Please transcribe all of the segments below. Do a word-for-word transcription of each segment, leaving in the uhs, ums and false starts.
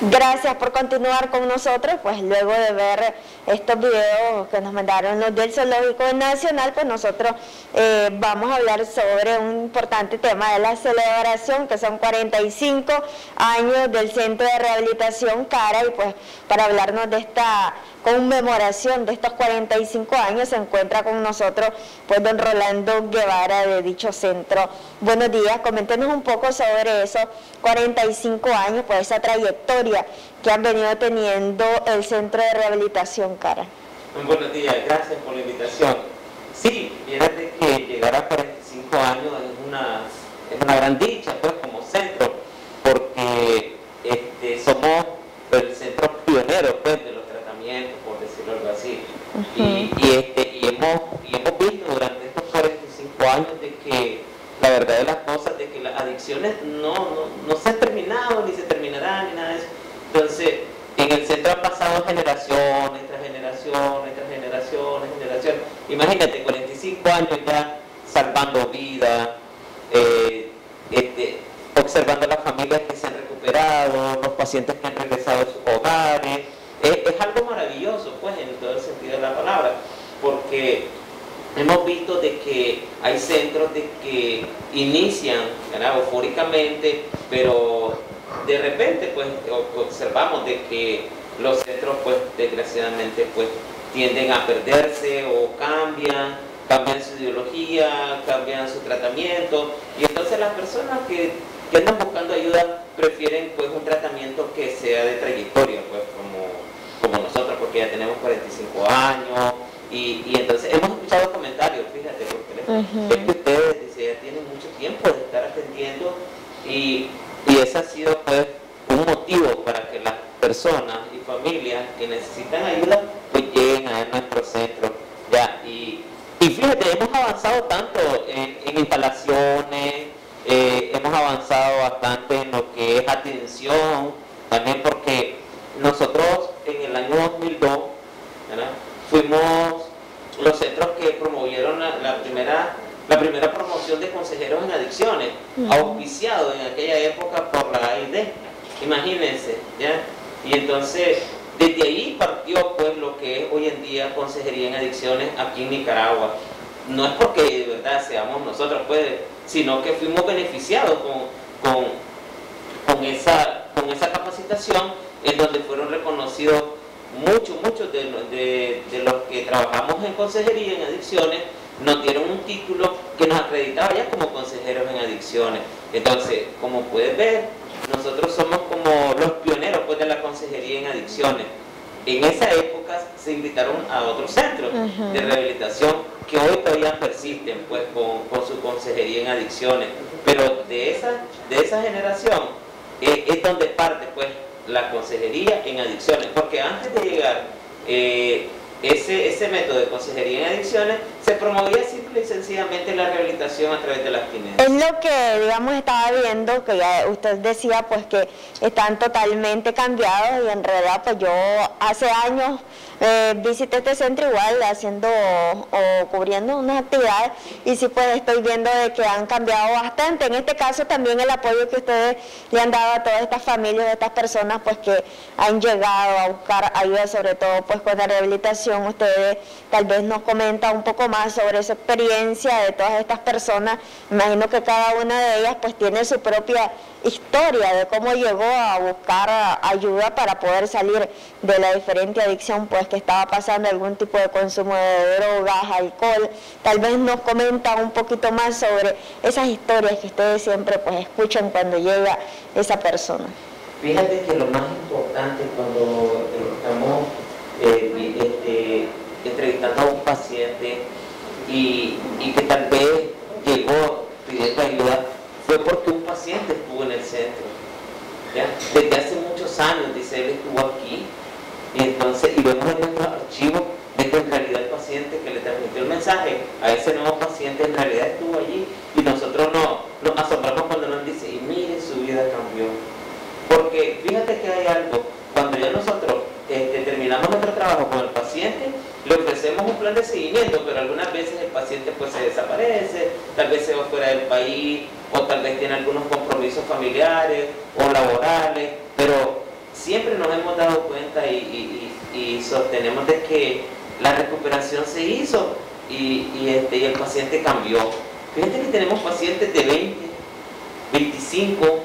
Gracias por continuar con nosotros, pues luego de ver estos videos que nos mandaron los del Zoológico Nacional, pues nosotros eh, vamos a hablar sobre un importante tema de la celebración, que son cuarenta y cinco años del Centro de Rehabilitación Cara, y pues para hablarnos de esta conmemoración de estos cuarenta y cinco años se encuentra con nosotros pues don Rolando Guevara de dicho centro. Buenos días, coméntenos un poco sobre esos cuarenta y cinco años, pues esa trayectoria que han venido teniendo el Centro de Rehabilitación Cara. Buenos días, gracias por la invitación. Sí, fíjate que llegar a cuarenta y cinco años es una, es una gran dicha pues como centro, porque este, somos el centro pionero pues de los tratamientos, por decirlo algo así. Uh-huh. y, y, este, y, hemos, y hemos visto durante estos cuarenta y cinco años de que la verdad de las cosas, de que las adicciones no, no, no se han terminado, ni se terminarán, ni nada de eso. Entonces, en el centro han pasado generaciones, tras generaciones, tras generaciones, generaciones. Imagínate, cuarenta y cinco años ya salvando vidas, eh, este, observando las familias que se han recuperado, los pacientes que han regresado a sus hogares. Es, es algo maravilloso, pues, en todo el sentido de la palabra, porque hemos visto de que hay centros de que inician, ¿verdad?, eufóricamente, pero de repente pues observamos de que los centros pues desgraciadamente pues tienden a perderse o cambian, cambian su ideología, cambian su tratamiento, y entonces las personas que, que andan buscando ayuda prefieren pues un tratamiento que sea de trayectoria, pues como, como nosotros, porque ya tenemos cuarenta y cinco años. Y, y entonces hemos escuchado comentarios, fíjate, porque uh-huh. es que ustedes dice, ya tienen mucho tiempo de estar atendiendo y, y ese ha sido pues un motivo para que las personas y familias que necesitan ayuda pues lleguen a nuestro centro. Ya, y, y fíjate, hemos avanzado tanto en, en instalaciones, eh, hemos avanzado bastante en lo que es atención, también porque nosotros en el año dos mil dos, ¿verdad?, fuimos los centros que promovieron la, la, primera, la primera promoción de consejeros en adicciones, uh-huh. auspiciado en aquella época por la A I D, imagínense, ¿ya? Y entonces, desde ahí partió pues lo que es hoy en día consejería en adicciones aquí en Nicaragua. No es porque de verdad seamos nosotros, pues, sino que fuimos beneficiados con, con, con, esa, con esa capacitación, en donde fueron reconocidos muchos, muchos de, de, de los que trabajamos en consejería en adicciones nos dieron un título que nos acreditaba ya como consejeros en adicciones. Entonces, como puedes ver, nosotros somos como los pioneros pues, de la consejería en adicciones. En esa época se invitaron a otros centros uh-huh. de rehabilitación que hoy todavía persisten pues, con, con su consejería en adicciones. Pero de esa, de esa generación eh, es donde parte pues, la consejería en adicciones, porque antes de llegar eh, ese, ese método de consejería en adicciones se promovía simple y sencillamente la rehabilitación a través de la abstinencia. Es lo que, digamos, estaba viendo, que ya usted decía pues que están totalmente cambiados, y en realidad pues yo hace años eh, visité este centro igual haciendo o, o cubriendo unas actividades, y sí pues estoy viendo de que han cambiado bastante. En este caso también el apoyo que ustedes le han dado a todas estas familias, a estas personas pues que han llegado a buscar ayuda, sobre todo pues con la rehabilitación. Ustedes tal vez nos comentan un poco más sobre esa experiencia de todas estas personas. Imagino que cada una de ellas pues tiene su propia historia de cómo llegó a buscar ayuda para poder salir de la diferente adicción pues que estaba pasando, algún tipo de consumo de drogas, alcohol. Tal vez nos comentan un poquito más sobre esas historias que ustedes siempre pues escuchan cuando llega esa persona. Fíjate que lo más importante cuando estamos eh, este, entrevistando a un paciente y, y que tal vez llegó pidiendo ayuda, fue porque un paciente estuvo en el centro, ¿ya? Desde hace muchos años, dice, él estuvo aquí, y entonces, y vemos en nuestros archivos de que en realidad el paciente que le transmitió el mensaje a ese nuevo paciente en realidad estuvo allí, y nosotros no, nos asombramos cuando nos dice, y mire, su vida cambió. Porque fíjate que hay algo, cuando ya nosotros este, terminamos nuestro trabajo con el paciente, le ofrecemos un plan de seguimiento, pero algunas veces el paciente pues se desaparece, tal vez se va fuera del país, o tal vez tiene algunos compromisos familiares o laborales, pero siempre nos hemos dado cuenta y, y, y, y sostenemos de que la recuperación se hizo y, y, este, y el paciente cambió. Fíjate que tenemos pacientes de veinte, veinticinco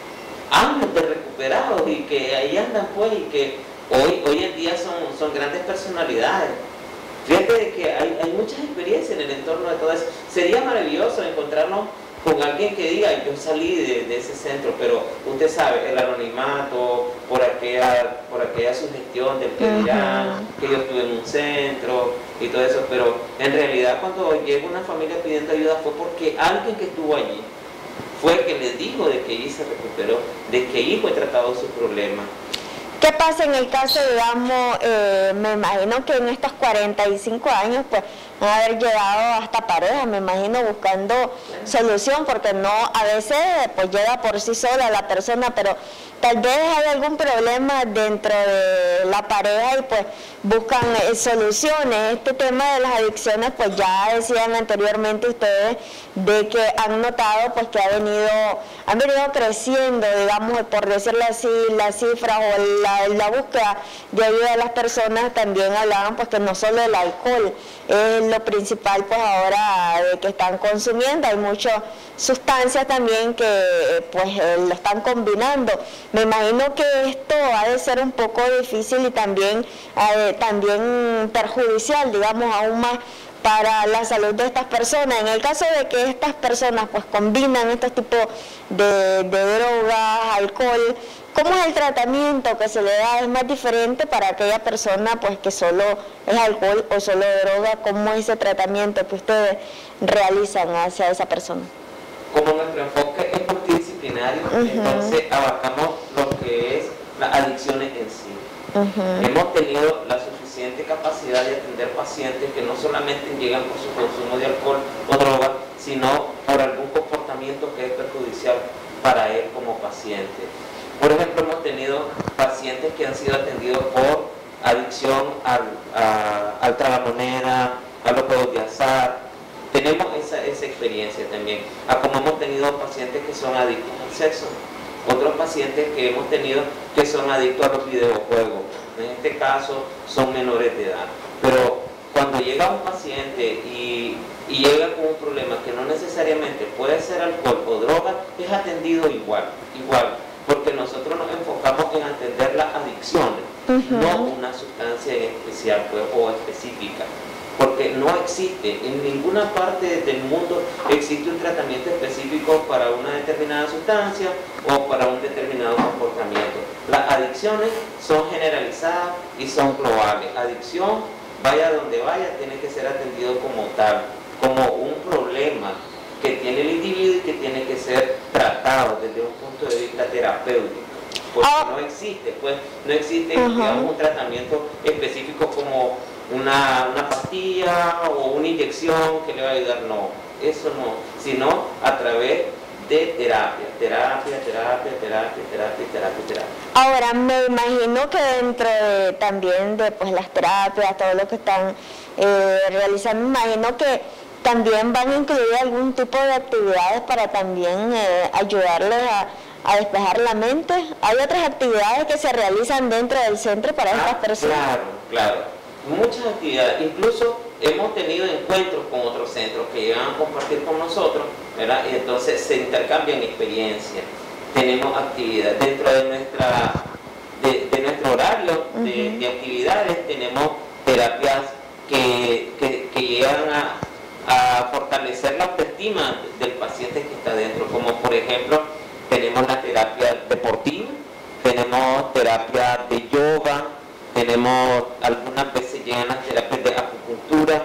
años de recuperados y que ahí andan pues y que hoy, hoy en día son, son grandes personalidades. Fíjate de que hay, hay muchas experiencias en el entorno de todo eso. Sería maravilloso encontrarnos con alguien que diga, yo salí de, de ese centro, pero usted sabe, el anonimato, por aquella, por aquella sugestión del que dirán, uh-huh. que yo estuve en un centro y todo eso, pero en realidad cuando llega una familia pidiendo ayuda fue porque alguien que estuvo allí fue el que les dijo de que allí se recuperó, de que allí fue tratado su problema. ¿Qué pasa en el caso, digamos, eh, me imagino que en estos cuarenta y cinco años, pues, van a haber llegado hasta pareja, me imagino, buscando solución, porque no, a veces, pues, llega por sí sola la persona, pero tal vez hay algún problema dentro de la pareja y, pues, buscan eh, soluciones. Este tema de las adicciones, pues, ya decían anteriormente ustedes de que han notado, pues, que ha venido, han venido creciendo, digamos, por decirlo así, las cifras o la, la búsqueda de ayuda de las personas. También hablaban, pues, que no solo el alcohol es lo principal, pues, ahora de que están consumiendo, hay muchas sustancias también que, pues, eh, lo están combinando. Me imagino que esto ha de ser un poco difícil y también, eh, también perjudicial, digamos, aún más para la salud de estas personas. En el caso de que estas personas pues combinan estos tipos de, de drogas, alcohol, ¿cómo es el tratamiento que se le da? ¿Es más diferente para aquella persona pues que solo es alcohol o solo droga? ¿Cómo es ese tratamiento que ustedes realizan hacia esa persona? Como nuestro enfoque es multidisciplinario, uh-huh. entonces abarcamos lo que es las adicciones en sí. Uh-huh. Hemos tenido la suficiente capacidad de atender pacientes que no solamente llegan por su consumo de alcohol o droga, sino por algún comportamiento que es perjudicial para él como paciente. Por ejemplo, hemos tenido pacientes que han sido atendidos por adicción al, a, al tragamoneda, a los juegos de azar. Tenemos esa, esa experiencia también, a como hemos tenido pacientes que son adictos al sexo, otros pacientes que hemos tenido que son adictos a los videojuegos, en este caso son menores de edad. Pero cuando llega un paciente y, y llega con un problema que no necesariamente puede ser alcohol o droga, es atendido igual, igual, porque nosotros nos enfocamos en atender las adicciones, uh-huh. no una sustancia en especial pues, o específica. Porque no existe, en ninguna parte del mundo existe un tratamiento específico para una determinada sustancia o para un determinado comportamiento. Las adicciones son generalizadas y son globales. Adicción, vaya donde vaya, tiene que ser atendido como tal, como un problema que tiene el individuo y que tiene que ser tratado desde un punto de vista terapéutico. Porque oh. no existe, pues, no existe uh-huh. digamos, un tratamiento específico como Una, una pastilla o una inyección que le va a ayudar, no, eso no, sino a través de terapia, terapia, terapia, terapia, terapia, terapia, terapia. Ahora, me imagino que dentro de, también de pues, las terapias, todo lo que están eh, realizando, me imagino que también van a incluir algún tipo de actividades para también eh, ayudarles a, a despejar la mente. ¿Hay otras actividades que se realizan dentro del centro para ah, estas personas? Claro, claro. Muchas actividades, incluso hemos tenido encuentros con otros centros que llegan a compartir con nosotros, ¿verdad? Y entonces se intercambian experiencias. Tenemos actividades dentro de nuestra de, de nuestro horario uh-huh. de, de actividades, tenemos terapias que, que, que llegan a, a fortalecer la autoestima del paciente que está dentro, como por ejemplo tenemos la terapia deportiva, tenemos terapia de yoga, tenemos algunas veces llegan las terapias de acupuntura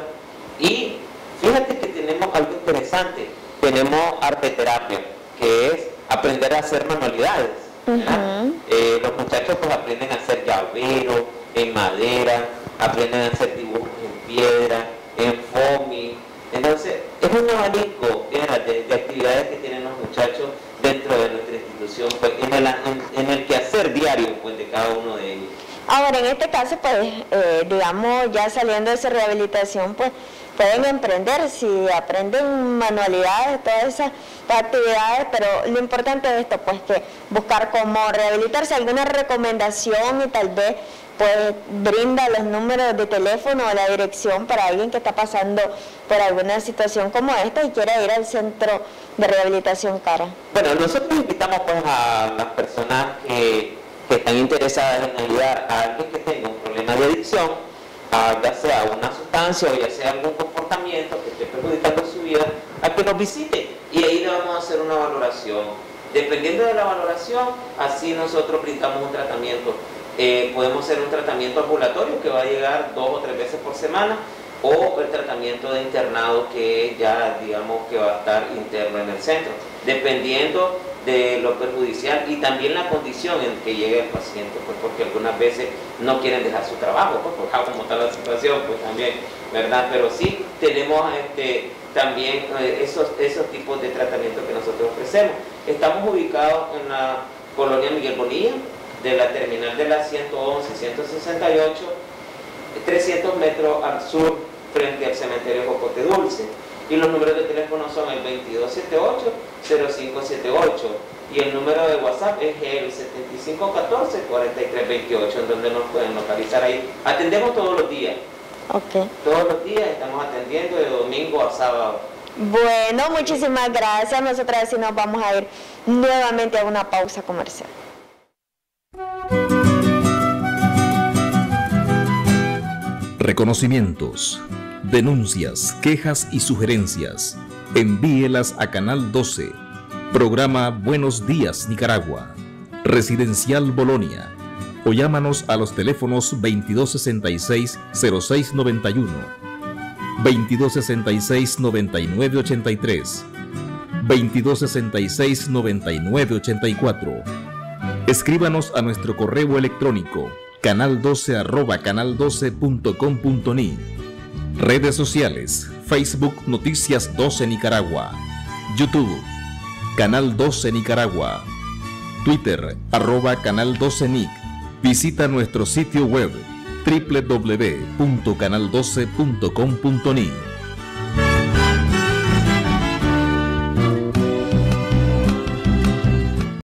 y fíjate que tenemos algo interesante, tenemos arteterapia, que es aprender a hacer manualidades. Uh-huh. eh, los muchachos pues aprenden a hacer llaveros en madera, aprenden a hacer dibujos en piedra, en foamy. Entonces es un abanico de, de actividades que tienen los muchachos dentro de nuestra institución, pues, en, el, en, en el quehacer diario pues, de cada uno de ellos. Ahora, en este caso, pues, eh, digamos, ya saliendo de esa rehabilitación, pues, pueden emprender si aprenden manualidades, todas esas actividades, pero lo importante es esto, pues que buscar cómo rehabilitarse, alguna recomendación y tal vez pues brinda los números de teléfono o la dirección para alguien que está pasando por alguna situación como esta y quiera ir al centro de rehabilitación Cara. Bueno, nosotros invitamos pues a las personas que, que están interesadas en ayudar a alguien que tenga un problema de adicción, a, ya sea una sustancia o ya sea algún comportamiento que esté perjudicando su vida, a que nos visite y ahí le vamos a hacer una valoración. Dependiendo de la valoración, así nosotros brindamos un tratamiento. Eh, podemos hacer un tratamiento ambulatorio que va a llegar dos o tres veces por semana, o el tratamiento de internado que ya digamos que va a estar interno en el centro, dependiendo de lo perjudicial y también la condición en que llegue el paciente, pues porque algunas veces no quieren dejar su trabajo, pues porque como está la situación, pues también, ¿verdad? Pero sí tenemos este, también eh, esos, esos tipos de tratamientos que nosotros ofrecemos. Estamos ubicados en la colonia Miguel Bonilla, de la terminal de la ciento once, ciento sesenta y ocho, trescientos metros al sur, frente al cementerio Jocote Dulce. Y los números de teléfono son el veintidós setenta y ocho, cero cinco setenta y ocho y el número de WhatsApp es el setenta y cinco catorce, cuarenta y tres veintiocho, en donde nos pueden localizar ahí. Atendemos todos los días. Okay. Todos los días estamos atendiendo de domingo a sábado. Bueno, muchísimas gracias. Nosotros así nos vamos a ir nuevamente a una pausa comercial. Reconocimientos, denuncias, quejas y sugerencias. Envíelas a Canal doce, programa Buenos Días Nicaragua, Residencial Bolonia, o llámanos a los teléfonos veintidós sesenta y seis, cero seis noventa y uno, veintidós sesenta y seis, noventa y nueve ochenta y tres, veintidós sesenta y seis, noventa y nueve ochenta y cuatro. Escríbanos a nuestro correo electrónico canal doce arroba canal doce punto com punto ni. Redes sociales: Facebook Noticias doce Nicaragua, YouTube Canal doce Nicaragua, Twitter arroba Canal doce Nic. Visita nuestro sitio web doble u doble u doble u punto canal doce punto com punto ni.